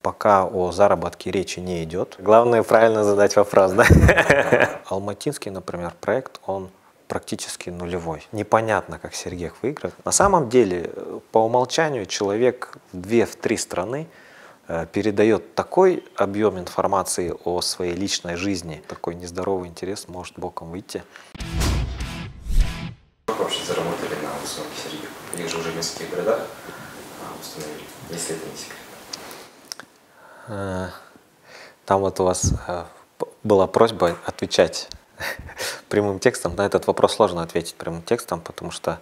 Пока о заработке речи не идет. Главное правильно задать вопрос, да? Алматинский, например, проект, он практически нулевой. Непонятно, как Сергеев выиграет. На самом деле, по умолчанию человек в 2-3 страны передает такой объем информации о своей личной жизни, такой нездоровый интерес может боком выйти. Как вообще заработали на установке Сергеев? Их же уже в нескольких городах установили, если это не секрет. Там вот у вас была просьба отвечать прямым текстом. На этот вопрос сложно ответить прямым текстом, потому что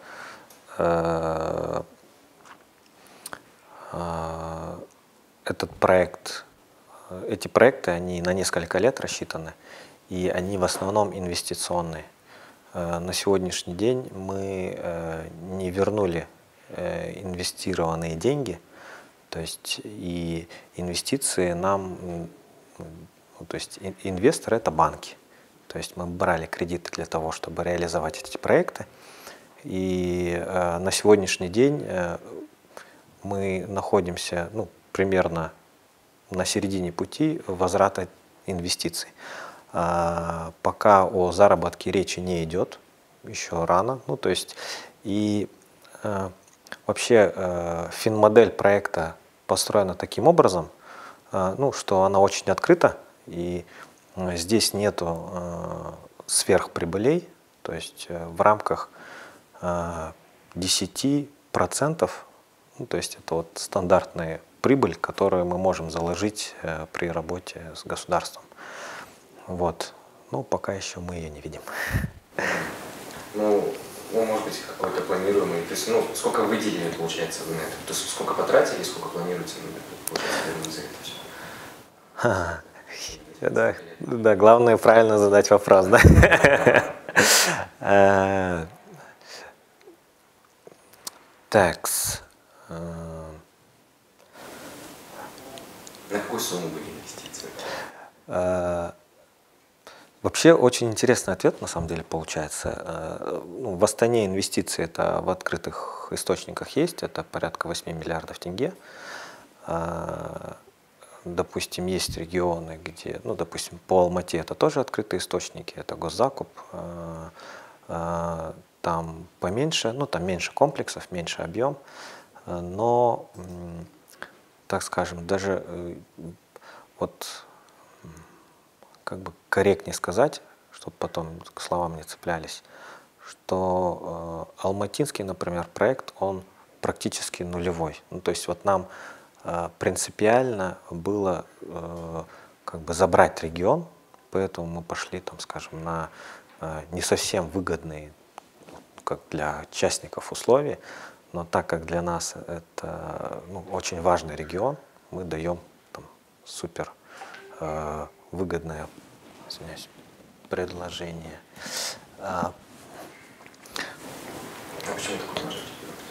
этот проект, эти проекты, они на несколько лет рассчитаны, и они в основном инвестиционные. На сегодняшний день мы не вернули инвестированные деньги, то есть и инвестиции нам, то есть инвесторы — это банки. То есть мы брали кредиты для того, чтобы реализовать эти проекты. И на сегодняшний день мы находимся примерно на середине пути возврата инвестиций. Пока о заработке речи не идет, еще рано. То есть и вообще финмодель проекта построена таким образом, что она очень открыта, и здесь нету сверхприбылей, то есть в рамках 10%, то есть это вот стандартная прибыль, которую мы можем заложить при работе с государством. Вот. Пока еще мы ее не видим. Может быть, какой-то планируемый, то есть, сколько выделили, получается, вы на это? То есть, сколько потратили, сколько планируете, получается, за это все? Да, главное правильно задать вопрос, да? Такс. На какую сумму были инвестиции? Вообще очень интересный ответ на самом деле получается. В Астане инвестиции это в открытых источниках есть, это порядка 8 миллиардов тенге. Допустим, есть регионы, где, допустим, по Алмате это тоже открытые источники, это госзакуп. Там поменьше, там меньше комплексов, меньше объем, но, так скажем, даже вот как бы корректнее сказать, чтобы потом к словам не цеплялись, что алматинский, например, проект, он практически нулевой. То есть вот нам принципиально было как бы забрать регион, поэтому мы пошли, там, скажем, на не совсем выгодные, как для участников, условия, но так как для нас это очень важный регион, мы даем там супер выгодное, извиняюсь, предложение. Почему такое предложение?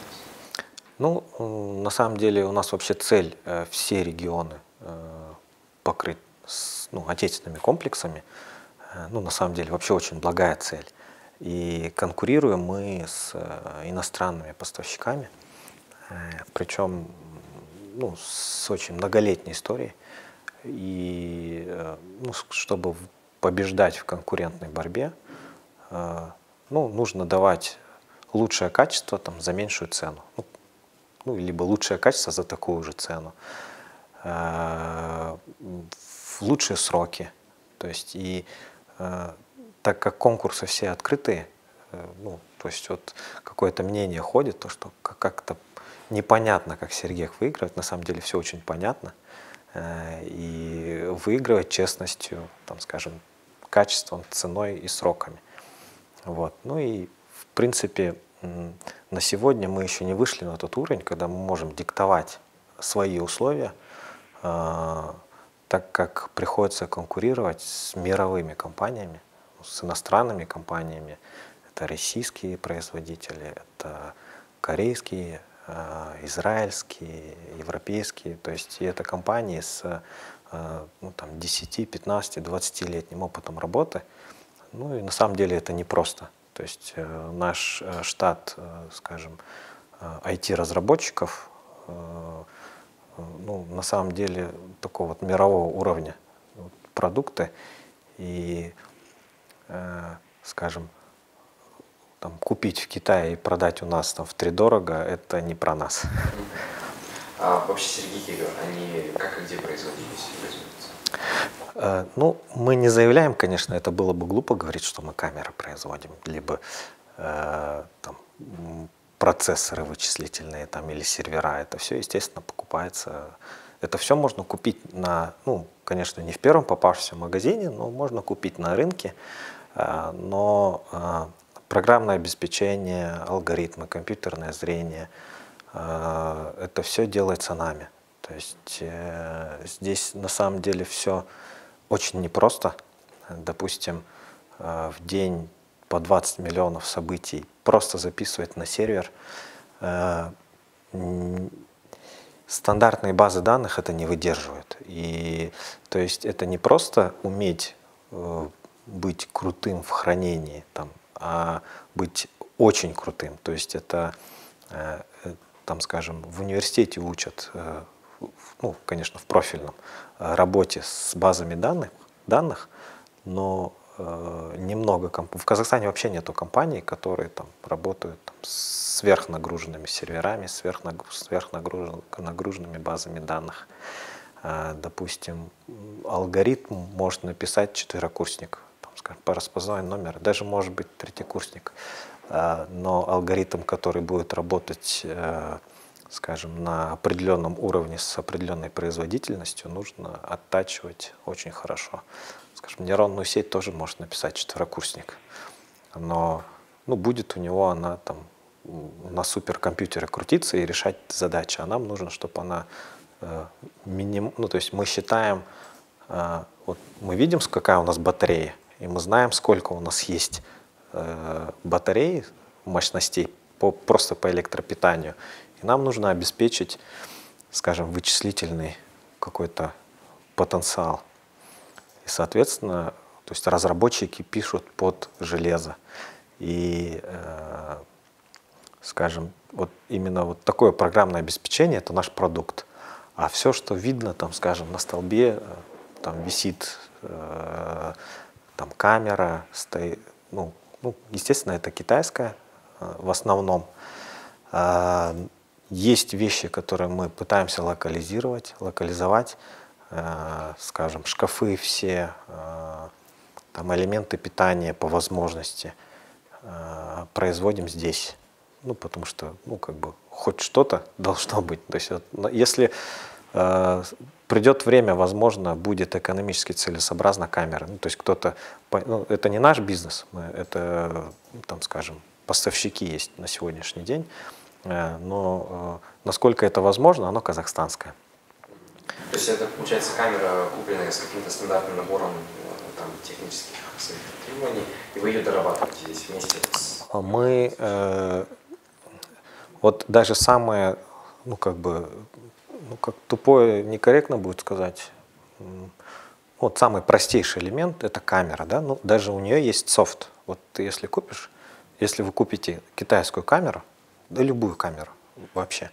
На самом деле у нас вообще цель все регионы покрыть отечественными комплексами. На самом деле вообще очень благая цель. И конкурируем мы с иностранными поставщиками, причем с очень многолетней историей. И чтобы побеждать в конкурентной борьбе, нужно давать лучшее качество за меньшую цену. Либо лучшее качество за такую же цену. В лучшие сроки. То есть и так как конкурсы все открытые, то есть вот какое-то мнение ходит, то что как-то непонятно, как Сергеев выигрывает. На самом деле все очень понятно. И выигрывать честностью, там, скажем, качеством, ценой и сроками. Вот. И в принципе на сегодня мы еще не вышли на тот уровень, когда мы можем диктовать свои условия, так как приходится конкурировать с мировыми компаниями, с иностранными компаниями. Это российские производители, это корейские, израильские, европейские. То есть и это компании с 10, 15, 20-летним опытом работы. И на самом деле это непросто. То есть наш штат, скажем, IT-разработчиков ну, на самом деле такого вот мирового уровня продукты. И, скажем, там, купить в Китае и продать у нас там втридорого, это не про нас. А вообще сергейки, они как и где производились? Ну, мы не заявляем, конечно, это было бы глупо говорить, что мы камеры производим, либо там, процессоры вычислительные там, или сервера. Это все, естественно, покупается. Это все можно купить на, ну, конечно, не в первом попавшемся магазине, но можно купить на рынке. Но программное обеспечение, алгоритмы, компьютерное зрение, это все делается нами. То есть здесь на самом деле все очень непросто. Допустим, в день по 20 миллионов событий просто записывать на сервер. Стандартные базы данных это не выдерживают. И то есть это не просто уметь быть крутым в хранении, там, а быть очень крутым. То есть это, там, скажем, в университете учат, ну, конечно, в профильном, работе с базами данных, но немного в Казахстане вообще нету компаний, которые там работают там, с сверхнагруженными серверами, сверхнагруженными базами данных. Допустим, алгоритм может написать четверокурсник, там, скажем, по распознаванию номера, даже может быть третьекурсник, но алгоритм, который будет работать, скажем, на определенном уровне с определенной производительностью, нужно оттачивать очень хорошо. Скажем, нейронную сеть тоже может написать четверокурсник, но ну, будет у него она там на суперкомпьютере крутиться и решать задачи, а нам нужно, чтобы она ну, то есть мы считаем, вот мы видим, какая у нас батарея, и мы знаем, сколько у нас есть батареи, мощностей просто по электропитанию, и нам нужно обеспечить, скажем, вычислительный какой-то потенциал. И, соответственно, то есть разработчики пишут под железо. И, скажем, вот именно вот такое программное обеспечение – это наш продукт. А все, что видно, там, скажем, на столбе, там висит там камера, стоит, ну, естественно, это китайская в основном. Есть вещи, которые мы пытаемся локализовать, скажем, шкафы все, там элементы питания по возможности производим здесь. Ну, потому что, ну, как бы, хоть что-то должно быть. То есть, если придет время, возможно, будет экономически целесообразна камера. Ну, то есть, кто-то, ну, это не наш бизнес, это, там, скажем, поставщики есть на сегодняшний день, но насколько это возможно, оно казахстанское. То есть, это, получается, камера, купленная с каким-то стандартным набором там, технических требований, и вы ее дорабатываете здесь вместе с... Мы вот даже самое, ну как бы, ну как тупое, некорректно будет сказать, вот самый простейший элемент – это камера, да, ну даже у нее есть софт. Вот ты если купишь, если вы купите китайскую камеру, да любую камеру вообще,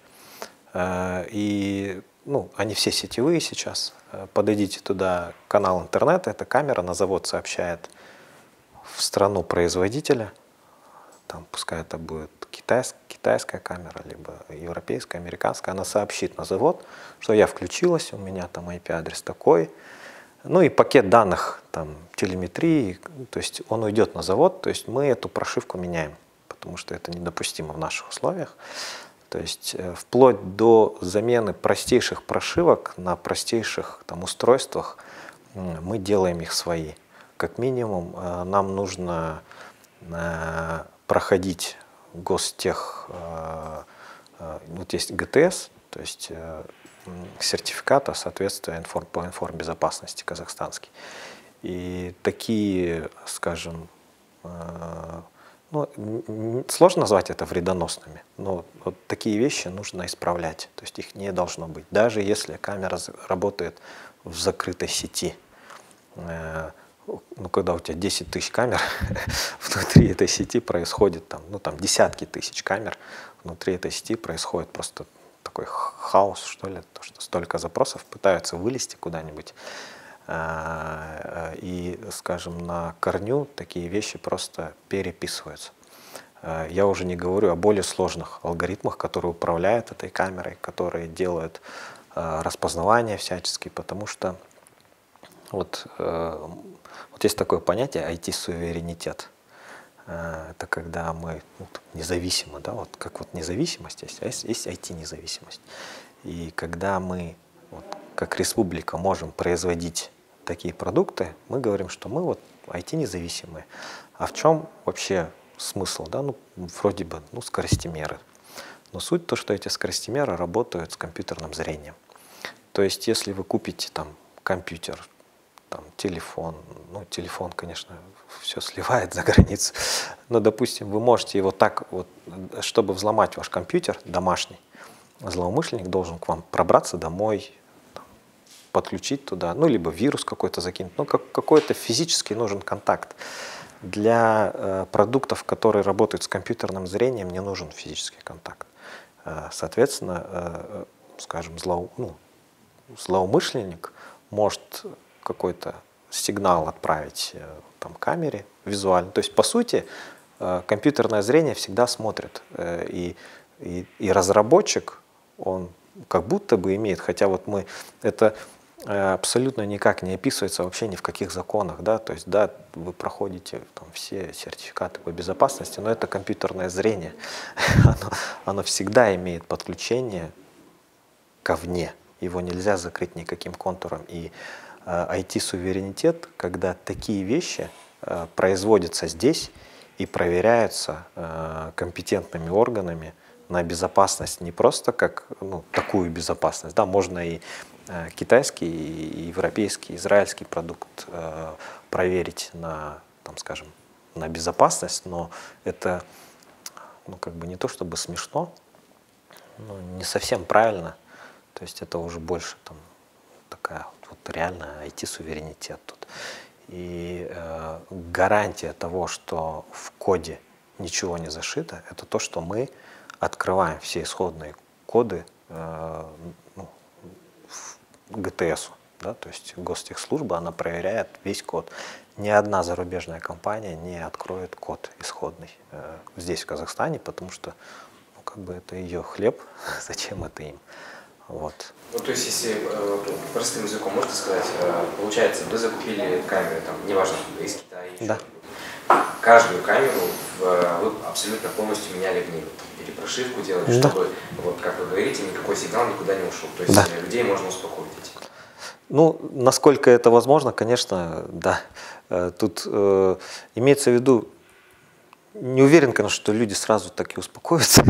и ну, они все сетевые сейчас, подойдите туда, канал интернета, эта камера на завод сообщает в страну производителя, там, пускай это будет китайская камера, либо европейская, американская, она сообщит на завод, что я включилась, у меня там IP-адрес такой, ну и пакет данных, там, телеметрии, то есть он уйдет на завод, то есть мы эту прошивку меняем, потому что это недопустимо в наших условиях. То есть вплоть до замены простейших прошивок на простейших там, устройствах мы делаем их свои. Как минимум нам нужно проходить гостех, вот есть ГТС, то есть сертификата соответствия по информбезопасности казахстанский. И такие, скажем, ну, сложно назвать это вредоносными, но вот такие вещи нужно исправлять, то есть их не должно быть, даже если камера работает в закрытой сети. Ну, когда у тебя 10 тысяч камер, внутри этой сети происходит там, ну, там десятки тысяч камер, внутри этой сети происходит просто такой такой хаос, что ли, то, что столько запросов пытаются вылезти куда-нибудь. И, скажем, на корню такие вещи просто переписываются. Я уже не говорю о более сложных алгоритмах, которые управляют этой камерой, которые делают распознавание всячески, потому что вот есть такое понятие IT-суверенитет. Это когда мы независимы, да, вот как вот независимость есть, а есть IT-независимость. И когда мы, вот, как республика, можем производить такие продукты, мы говорим, что мы вот IT-независимые. А в чем вообще смысл? Да? Ну, вроде бы скоростимеры. Но суть то, что эти скоростимеры работают с компьютерным зрением. То есть, если вы купите там компьютер, там, телефон, телефон, конечно, все сливает за границу, но, допустим, вы можете его так, вот, чтобы взломать ваш компьютер домашний, злоумышленник должен к вам пробраться домой, там, подключить туда, либо вирус какой-то закинуть, какой-то физически нужен контакт. Для продуктов, которые работают с компьютерным зрением, не нужен физический контакт. Соответственно, скажем, злоумышленник может какой-то сигнал отправить там, камере визуально. То есть, по сути, компьютерное зрение всегда смотрит. И разработчик, он как будто бы имеет, хотя вот это абсолютно никак не описывается вообще ни в каких законах. Да? То есть, да, вы проходите там, все сертификаты по безопасности, но это компьютерное зрение. Оно всегда имеет подключение ковне. Его нельзя закрыть никаким контуром. И IT-суверенитет, когда такие вещи производятся здесь и проверяются компетентными органами на безопасность, не просто как такую безопасность. Да, можно и китайский, и европейский, израильский продукт проверить на, там, скажем, на безопасность, но это как бы не то чтобы смешно, не совсем правильно. То есть это уже больше там, такая вот реальная IT-суверенитет тут. И гарантия того, что в коде ничего не зашито, это то, что мы открываем все исходные коды ГТС. Да? То есть гостехслужба, она проверяет весь код. Ни одна зарубежная компания не откроет код исходный здесь, в Казахстане, потому что как бы это ее хлеб, зачем это им. Вот. То есть, если простым языком можно сказать, получается, вы закупили камеры, там, неважно, из Китая, еще да. Каждую камеру вы абсолютно полностью меняли в ней, перепрошивку делали, да. чтобы, вот как вы говорите, никакой сигнал никуда не ушел. То есть да. людей можно успокоить этим. Насколько это возможно, конечно, да. Тут имеется в виду, не уверен, конечно, что люди сразу так и успокоятся,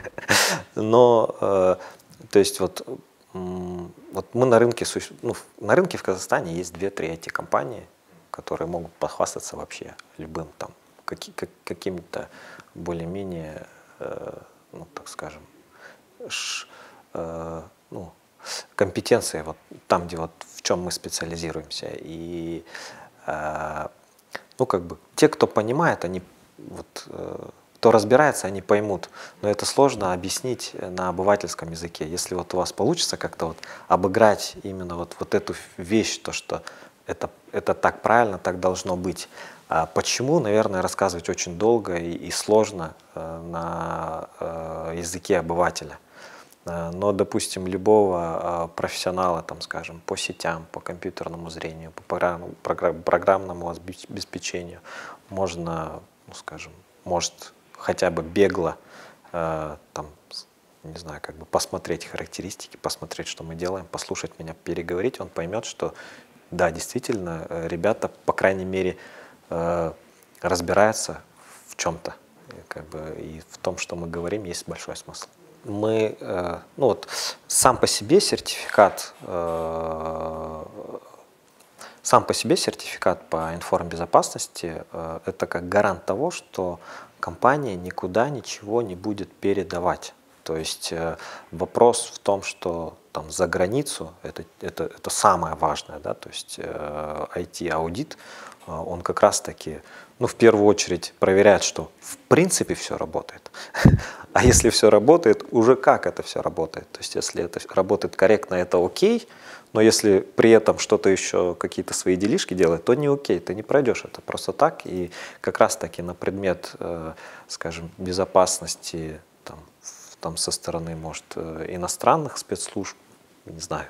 но то есть вот мы на рынке, на рынке в Казахстане есть 2-3 IT-компании, которые могут похвастаться вообще любым там какими-то более-менее, так скажем, компетенции вот там, где вот в чем мы специализируемся. И как бы те, кто понимает, они кто разбирается, они поймут. Но это сложно объяснить на обывательском языке. Если вот у вас получится как-то вот обыграть именно вот эту вещь, то, что это так правильно, так должно быть. А почему, наверное, рассказывать очень долго и сложно на языке обывателя. Но, допустим, любого профессионала, там, скажем, по сетям, по компьютерному зрению, по программному обеспечению можно, скажем, может хотя бы бегло, там, не знаю, как бы посмотреть характеристики, посмотреть, что мы делаем, послушать меня, переговорить, он поймет, что да, действительно, ребята, по крайней мере, разбираются в чем-то, как бы, и в том, что мы говорим, есть большой смысл. Мы, сам по себе сертификат по информбезопасности это как гарант того, что компания никуда ничего не будет передавать. То есть вопрос в том, что там за границу это самое важное, да, то есть IT-аудит, он как раз-таки, ну, в первую очередь проверяет, что в принципе все работает. А если все работает, уже как это все работает. То есть если это работает корректно, это окей, но если при этом что-то еще, какие-то свои делишки делает, то не окей, ты не пройдешь это просто так. И как раз-таки на предмет, скажем, безопасности там со стороны, может, иностранных спецслужб, не знаю,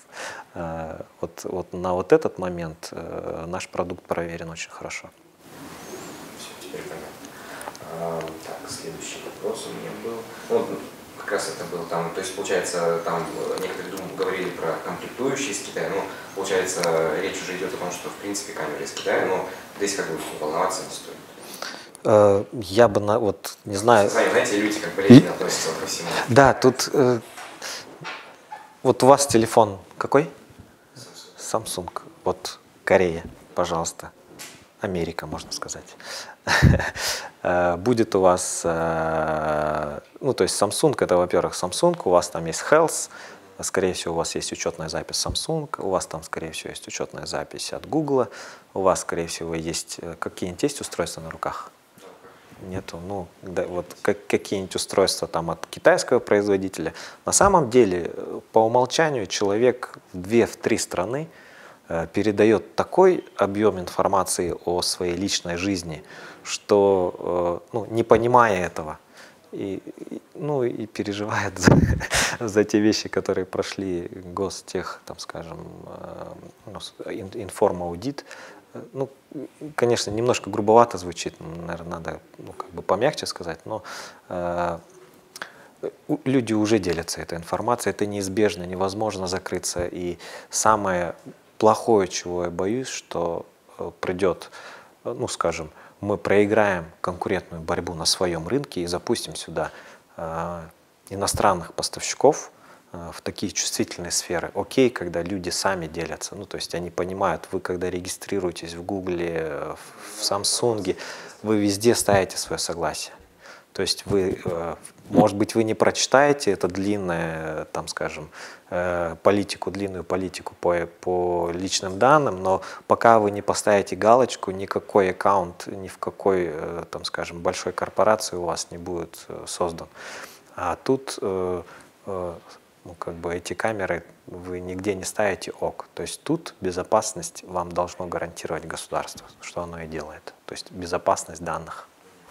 вот на вот этот момент наш продукт проверен очень хорошо. Все, теперь понятно. Так, следующий вопрос у меня был. Ну, как раз это был там, то есть, получается, там некоторые говорили про комплектующие из Китая, но, получается, речь уже идет о том, что, в принципе, камеры из Китая, но здесь как бы волноваться не стоит. Я бы, вот, не знаю... Знаете, люди как болезненно относятся ко всему. Да, тут... Вот у вас телефон какой? Samsung. Вот Корея, пожалуйста. Америка, можно сказать. Будет у вас, ну, то есть Samsung, это, во-первых, Samsung, у вас там есть Health, скорее всего, у вас есть учетная запись Samsung, у вас там, скорее всего, есть учетная запись от Google, у вас, скорее всего, есть какие-нибудь есть устройства на руках? Нету, ну, да, вот какие-нибудь устройства там от китайского производителя. На самом деле, по умолчанию, человек в 2-3 страны передает такой объем информации о своей личной жизни, что, ну, не понимая этого, ну, и переживает за те вещи, которые прошли гостех, там, скажем, информаудит. Ну, конечно, немножко грубовато звучит, наверное, надо, ну, как бы помягче сказать, но люди уже делятся этой информацией, это неизбежно, невозможно закрыться. И самое плохое, чего я боюсь, что придет, ну, скажем, мы проиграем конкурентную борьбу на своем рынке и запустим сюда иностранных поставщиков в такие чувствительные сферы. Окей, когда люди сами делятся, ну, то есть они понимают, вы когда регистрируетесь в Гугле, в Samsung, вы везде ставите свое согласие. То есть вы, может быть, вы не прочитаете это длинное, там, скажем, длинную политику по личным данным, но пока вы не поставите галочку, никакой аккаунт ни в какой, там, скажем, большой корпорации у вас не будет создан. А тут, ну, как бы эти камеры вы нигде не ставите ок. То есть тут безопасность вам должно гарантировать государство, что оно и делает. То есть безопасность данных.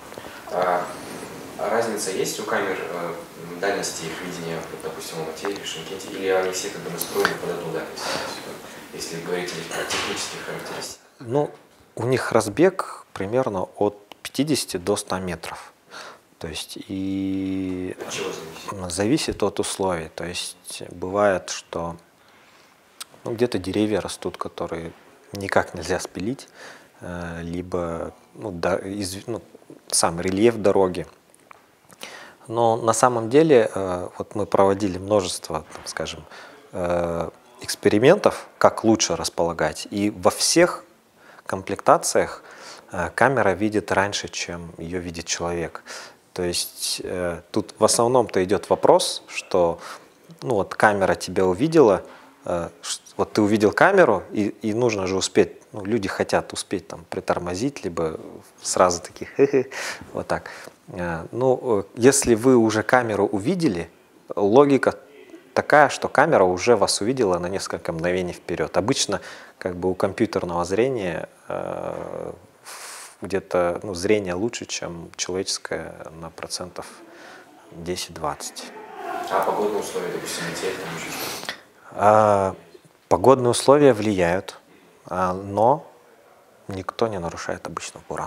А разница есть у камер дальности их видения, допустим, в Алмате или Шымкенте, или они все как бы настроены под одну дальность, если говорить о технических характеристиках? Ну, у них разбег примерно от 50 до 100 метров. То есть и от чего зависит? Зависит от условий. То есть бывает, что, ну, где-то деревья растут, которые никак нельзя спилить, либо, ну, сам рельеф дороги. Но на самом деле вот мы проводили множество, там, скажем, экспериментов, как лучше располагать. И во всех комплектациях камера видит раньше, чем ее видит человек. То есть тут в основном-то идет вопрос, что, ну, вот камера тебя увидела, вот ты увидел камеру, и нужно же успеть, ну, люди хотят успеть там притормозить, либо сразу такие вот так. Ну, если вы уже камеру увидели, логика такая, что камера уже вас увидела на несколько мгновений вперед. Обычно как бы у компьютерного зрения где-то, ну, зрение лучше, чем человеческое на процентов 10-20. А погодные условия, допустим, метель, там еще что-то? Погодные условия влияют, но никто не нарушает обычно буран.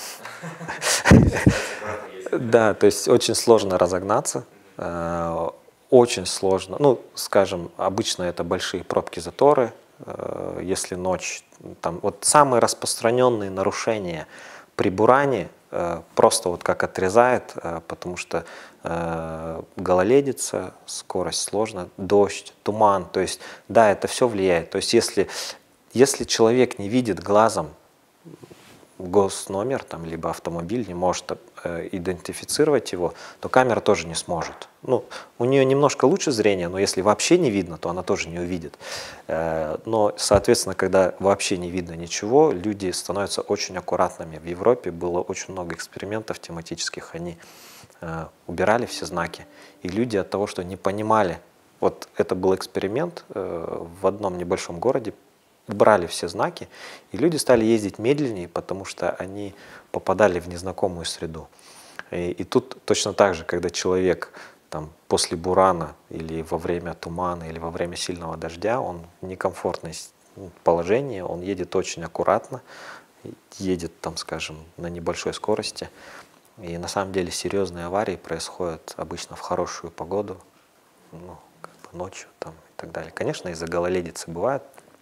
Да, то есть очень сложно разогнаться, очень сложно. Ну, скажем, обычно это большие пробки, заторы, если ночь. Там, вот самые распространенные нарушения при буране просто вот как отрезает, потому что гололедица, скорость сложно, дождь, туман. То есть, да, это все влияет. То есть если человек не видит глазом госномер, там, либо автомобиль, не может идентифицировать его, то камера тоже не сможет. Ну, у нее немножко лучше зрение, но если вообще не видно, то она тоже не увидит. Но, соответственно, когда вообще не видно ничего, люди становятся очень аккуратными. В Европе было очень много экспериментов тематических, они убирали все знаки. И люди от того, что не понимали, вот это был эксперимент в одном небольшом городе, убрали все знаки, и люди стали ездить медленнее, потому что они попадали в незнакомую среду. И тут точно так же, когда человек там, после бурана или во время тумана или во время сильного дождя, он в некомфортном положении, он едет очень аккуратно, едет, там, скажем, на небольшой скорости. И на самом деле серьезные аварии происходят обычно в хорошую погоду, ну, как бы ночью там, и так далее. Конечно, из-за гололедицы бывает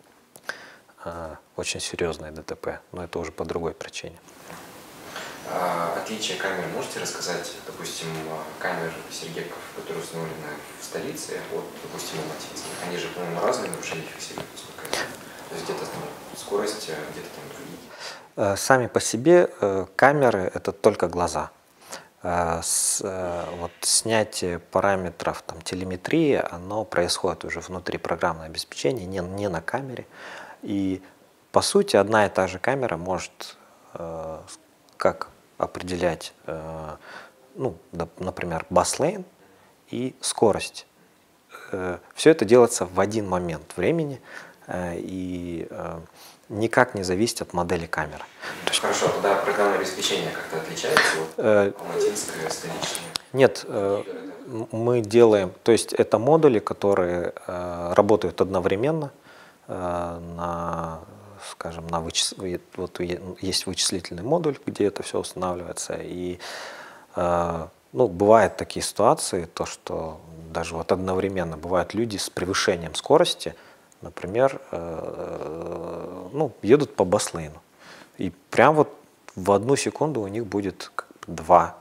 очень серьезное ДТП, но это уже по другой причине. Отличие камер можете рассказать? Допустим, камер Сергеков, которые установлены в столице, от, допустим, алматинских. Они же, по-моему, разные нарушения фиксируют, насколько я знаю. То есть где-то там скорость, где-то там другие. Сами по себе камеры — это только глаза. Вот снятие параметров там, телеметрии, оно происходит уже внутри программного обеспечения, не на камере. И по сути одна и та же камера может как определять, ну, например, баслейн и скорость. Все это делается в один момент времени и никак не зависит от модели камеры. Хорошо, тогда программное обеспечение как-то отличается от алматинское, столичное? Нет, мы делаем, то есть это модули, которые работают одновременно скажем, вот есть вычислительный модуль, где это все устанавливается, и ну, бывают такие ситуации, то что даже вот одновременно бывают люди с превышением скорости, например, ну, едут по баслейну, и прям вот в одну секунду у них будет два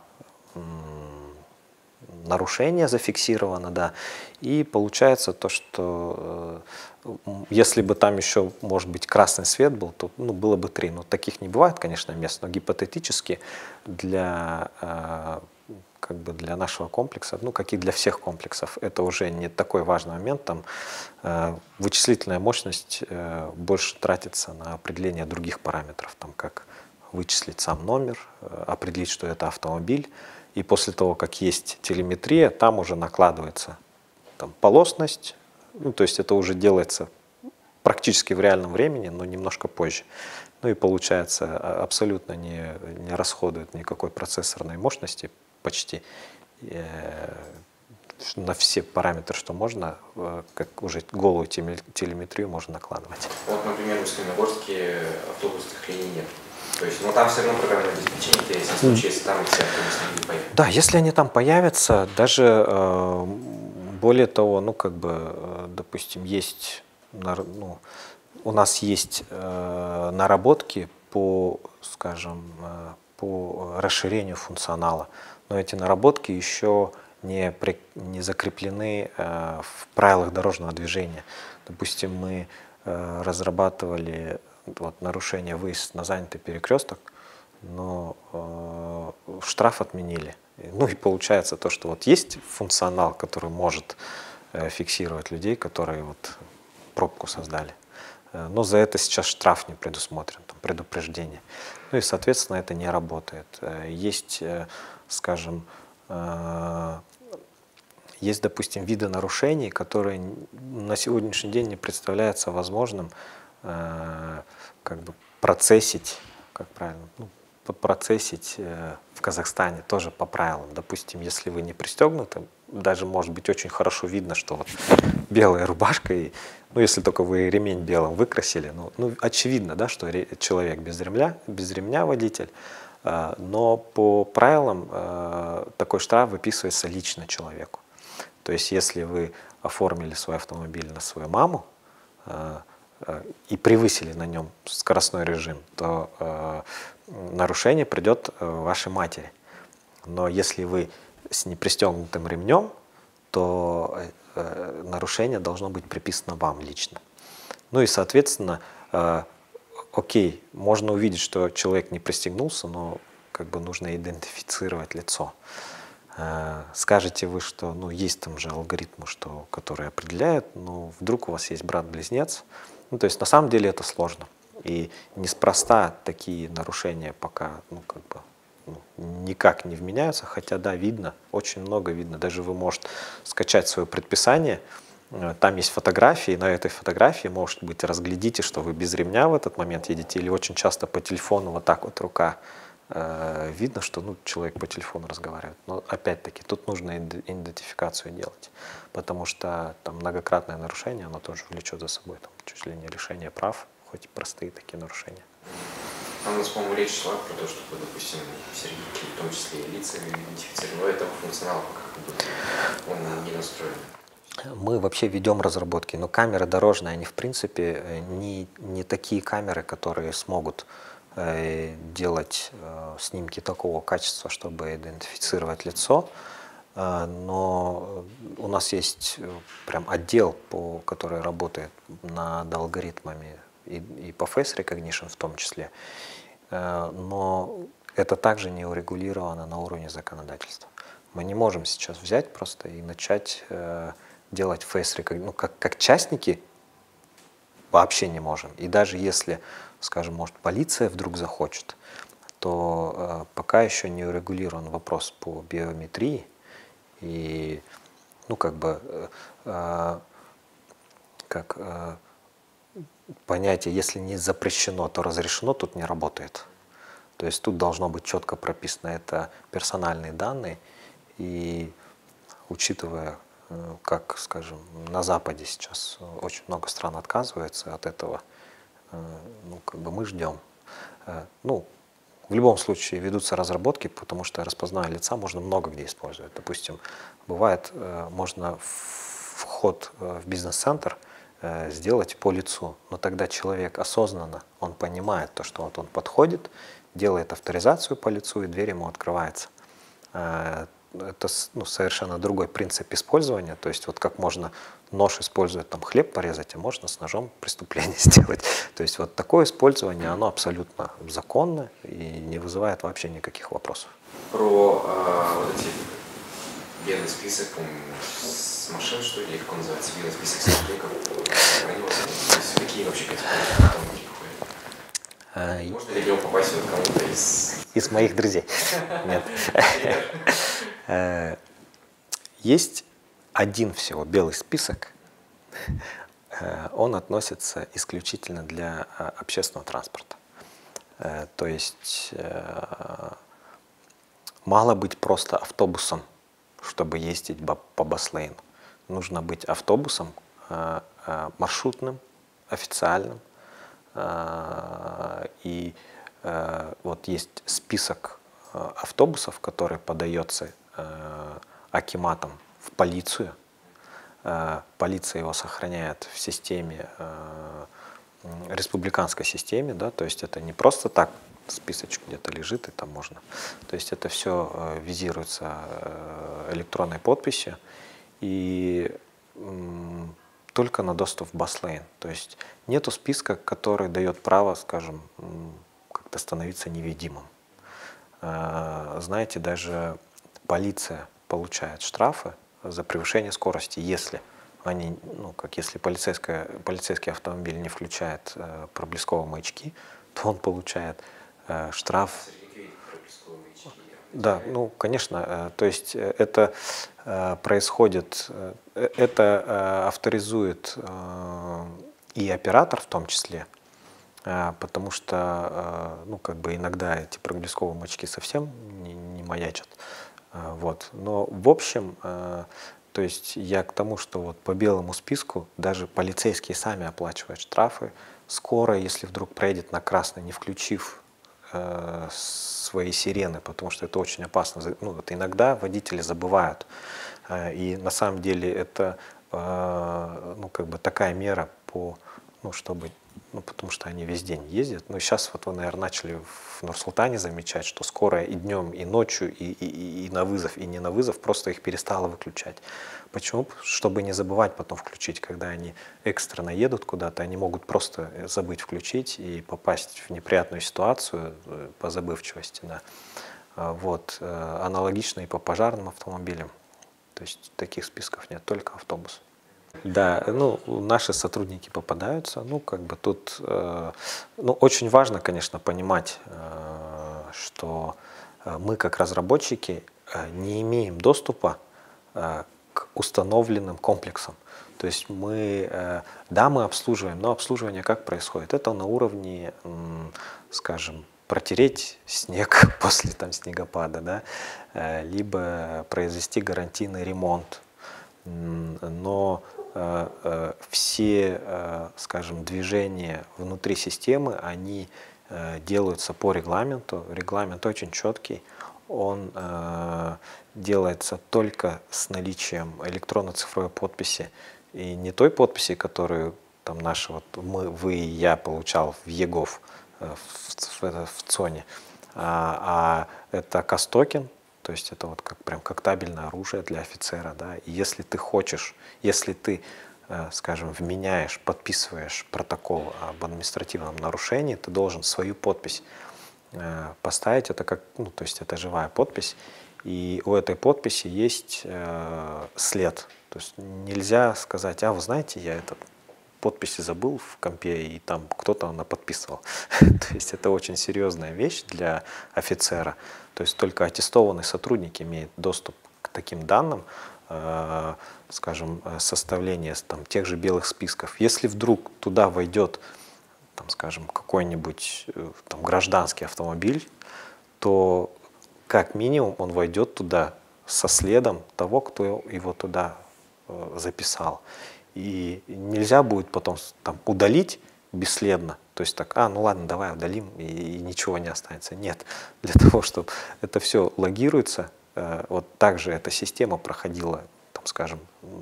нарушения зафиксировано, да, и получается то, что если бы там еще, может быть, красный свет был, то ну, было бы 3. Но таких не бывает, конечно, мест, но гипотетически для, как бы для нашего комплекса, ну, как и для всех комплексов, это уже не такой важный момент. Там вычислительная мощность больше тратится на определение других параметров, там, как вычислить сам номер, определить, что это автомобиль. И после того, как есть телеметрия, там уже накладывается там, полосность. Ну, то есть это уже делается практически в реальном времени, но немножко позже. Ну и получается, абсолютно не расходует никакой процессорной мощности почти. На все параметры, что можно, как уже голую телеметрию можно накладывать. Вот, например, в Усть-Каменогорске автобусных линий нет. То есть, но там все равно программное обеспечение, если в случае, если там все автобусные линии появятся. Да, если они там появятся, даже более того, ну как бы, допустим, есть, ну, у нас есть наработки по, скажем, по расширению функционала, но эти наработки еще не закреплены в правилах дорожного движения. Допустим, мы разрабатывали вот, нарушение выезд на занятый перекресток, но штраф отменили. Ну и получается то, что вот есть функционал, который может фиксировать людей, которые вот пробку создали. Но за это сейчас штраф не предусмотрен, там, предупреждение. Ну и, соответственно, это не работает. Есть, скажем, есть, допустим, виды нарушений, которые на сегодняшний день не представляется возможным как бы процессить, как правильно, ну, процессить в Казахстане тоже по правилам. Допустим, если вы не пристегнуты, даже может быть очень хорошо видно, что вот белая рубашка, и, ну если только вы ремень белым выкрасили, ну очевидно, да, что человек без ремня водитель, но по правилам такой штраф выписывается лично человеку. То есть если вы оформили свой автомобиль на свою маму и превысили на нем скоростной режим, то нарушение придет вашей матери. Но если вы с непристегнутым ремнем, то нарушение должно быть приписано вам лично. Ну и, соответственно, окей, можно увидеть, что человек не пристегнулся, но как бы нужно идентифицировать лицо. Скажете вы, что ну, есть там же алгоритмы, которые определяют, но вдруг у вас есть брат-близнец. Ну, то есть на самом деле это сложно. И неспроста такие нарушения пока ну, как бы, ну, никак не вменяются, хотя да, видно, очень много видно. Даже вы можете скачать свое предписание, там есть фотографии, на этой фотографии, может быть, разглядите, что вы без ремня в этот момент едете, или очень часто по телефону вот так вот рука. Видно, что ну, человек по телефону разговаривает. Но опять-таки тут нужно идентификацию делать, потому что там многократное нарушение, оно тоже влечет за собой там, чуть ли не лишение прав, хоть и простые такие нарушения. Там у нас, по-моему, речь шла про то, чтобы, допустим, серединки, в том числе и лица идентифицировать, но этого функционала пока он не настроен. Мы вообще ведем разработки, но камеры дорожные, они в принципе не такие камеры, которые смогут делать снимки такого качества, чтобы идентифицировать лицо, но у нас есть прям отдел, который работает над алгоритмами и по face recognition в том числе, но это также не урегулировано на уровне законодательства. Мы не можем сейчас взять просто и начать делать face recognition, ну, как частники вообще не можем. И даже если, скажем, может, полиция вдруг захочет, то пока еще не урегулирован вопрос по биометрии. И, ну, как бы, понятие, если не запрещено, то разрешено, тут не работает. То есть тут должно быть четко прописано, это персональные данные. И учитывая, как, скажем, на Западе сейчас очень много стран отказывается от этого, ну, как бы мы ждем. Ну, в любом случае ведутся разработки, потому что распознавание лица можно много где использовать. Допустим, бывает, можно вход в бизнес-центр сделать по лицу, но тогда человек осознанно, он понимает то, что вот он подходит, делает авторизацию по лицу, и дверь ему открывается. Это ну, совершенно другой принцип использования, то есть вот как можно нож использовать, там хлеб порезать, а можно с ножом преступление сделать. То есть вот такое использование, оно абсолютно законно и не вызывает вообще никаких вопросов. Про вот эти белый список с машин, что ли, или как он называется, белый список сотрудников, какие вообще категории там входят? Можно ли в него попасть вот кому-то из моих друзей? Нет. Есть один всего белый список, он относится исключительно для общественного транспорта. То есть мало быть просто автобусом, чтобы ездить по баслейну. Нужно быть автобусом маршрутным, официальным. И вот есть список автобусов, который подается акиматом в полицию. Полиция его сохраняет в системе, республиканской системе, да, то есть это не просто так списочек где-то лежит, и там можно. То есть это все визируется электронной подписью и только на доступ в баслейн. То есть нету списка, который дает право, скажем, как-то становиться невидимым. Знаете, даже полиция получает штрафы за превышение скорости, если они, ну, как если полицейский автомобиль не включает проблесковые маячки, то он получает штраф. Да, ну, конечно, то есть это происходит, это авторизует и оператор в том числе, потому что, ну, как бы иногда эти проблесковые маячки совсем не маячат. Вот. Но в общем, то есть я к тому, что вот по белому списку даже полицейские сами оплачивают штрафы. Скоро, если вдруг проедет на красный, не включив свои сирены, потому что это очень опасно. Ну, вот иногда водители забывают. И на самом деле это ну, как бы такая мера, ну, чтобы ну, потому что они весь день ездят. Но сейчас вот вы, наверное, начали в Нур-Султане замечать, что скорая и днем, и ночью, и на вызов, и не на вызов просто их перестала выключать. Почему? Чтобы не забывать потом включить, когда они экстренно едут куда-то, они могут просто забыть включить и попасть в неприятную ситуацию по забывчивости. Да. Вот. Аналогично и по пожарным автомобилям. То есть таких списков нет, только автобус. Да, ну, наши сотрудники попадаются, ну, как бы тут, ну, очень важно, конечно, понимать, что мы, как разработчики, не имеем доступа к установленным комплексам. То есть мы, да, мы обслуживаем, но обслуживание как происходит? Это на уровне, скажем, протереть снег после там снегопада, да, либо произвести гарантийный ремонт. Но все, скажем, движения внутри системы, они делаются по регламенту. Регламент очень четкий. Он делается только с наличием электронно-цифровой подписи. И не той подписи, которую там наши, вот мы, вы и я получал в ЕГОВ, в ЦОНе, а это КАС-токен. То есть это вот прям как табельное оружие для офицера. Да? И если ты хочешь, если ты, скажем, вменяешь, подписываешь протокол об административном нарушении, ты должен свою подпись поставить. Это как, ну, то есть это живая подпись. И у этой подписи есть след. То есть нельзя сказать, а вы знаете, я этот подписи забыл в компе, и там кто-то наподписывал. То есть это очень серьезная вещь для офицера. То есть только аттестованный сотрудник имеет доступ к таким данным, скажем, составление там, тех же белых списков. Если вдруг туда войдет, там, скажем, какой-нибудь там, гражданский автомобиль, то как минимум он войдет туда со следом того, кто его туда записал. И нельзя будет потом там, удалить бесследно. То есть так, ну ладно, давай удалим, и ничего не останется. Нет. Для того, чтобы это все логируется, вот так же эта система проходила, там, скажем,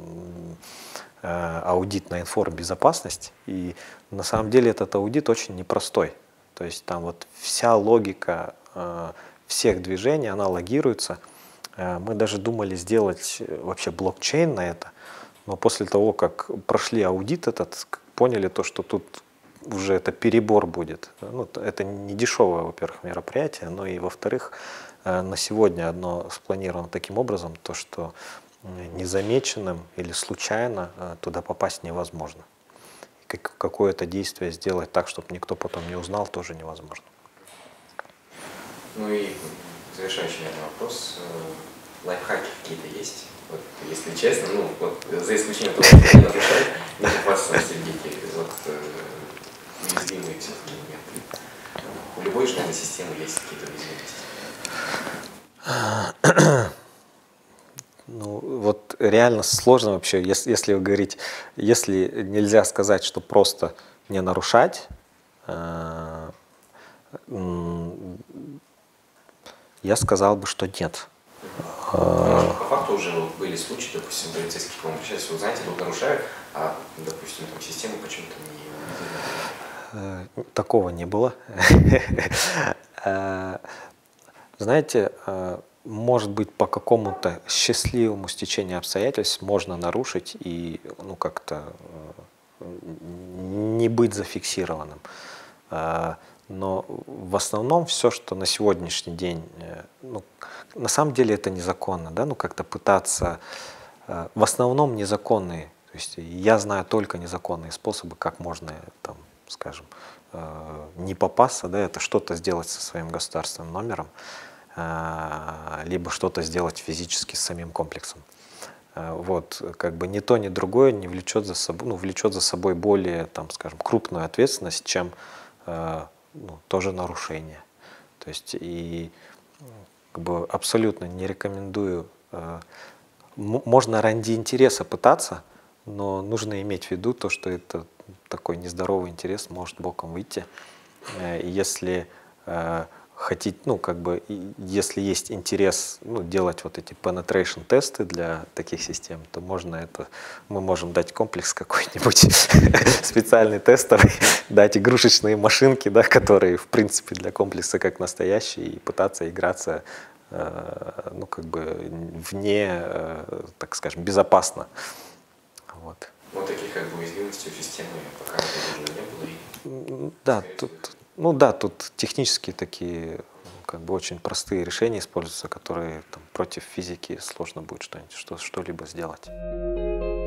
аудит на информбезопасность. И на самом деле этот аудит очень непростой. То есть там вот вся логика всех движений, она логируется. Мы даже думали сделать вообще блокчейн на это. Но после того, как прошли аудит этот, поняли то, что тут уже это перебор будет. Ну, это не дешевое, во-первых, мероприятие, но и, во-вторых, на сегодня одно спланировано таким образом, то, что незамеченным или случайно туда попасть невозможно. Какое-то действие сделать так, чтобы никто потом не узнал, тоже невозможно. Ну и завершающий, наверное, вопрос. Лайфхаки какие-то есть? Вот, если честно, ну, вот, за исключением того, что не нарушать, не попасться на сердечки, вот, уязвимые все-таки моменты. У любой же, наверное, системы есть какие-то уязвимости. Ну, вот реально сложно вообще, если вы говорите, если нельзя сказать, что просто не нарушать, я сказал бы, что нет. По факту уже были случаи, допустим, полицейские к вам обращались, вы знаете, тут нарушают, а, допустим, там система почему-то не... Такого не было. Знаете, может быть, по какому-то счастливому стечению обстоятельств можно нарушить и, ну, как-то не быть зафиксированным. Но в основном все, что на сегодняшний день, ну, на самом деле это незаконно, да, ну как-то пытаться, в основном незаконные, то есть я знаю только незаконные способы, как можно, там, скажем, не попасться, да, это что-то сделать со своим государственным номером, либо что-то сделать физически с самим комплексом. Вот, как бы ни то, ни другое не влечет за собой, ну, влечет за собой более, там, скажем, крупную ответственность, чем ну, тоже нарушение. То есть и как бы абсолютно не рекомендую. Можно ради интереса пытаться, но нужно иметь в виду то, что это такой нездоровый интерес может боком выйти. И если хотите, ну, как бы, если есть интерес, ну, делать вот эти penetration тесты для таких систем, то можно это, мы можем дать комплекс какой-нибудь специальный тестовый, дать игрушечные машинки, да, которые, в принципе, для комплекса как настоящие, и пытаться играться, ну, как бы, вне, так скажем, безопасно. Вот. Вот таких как бы уязвимостей у системы пока не было. Да, тут, ну да, тут технически такие, как бы, очень простые решения используются, которые там против физики сложно будет что-либо сделать.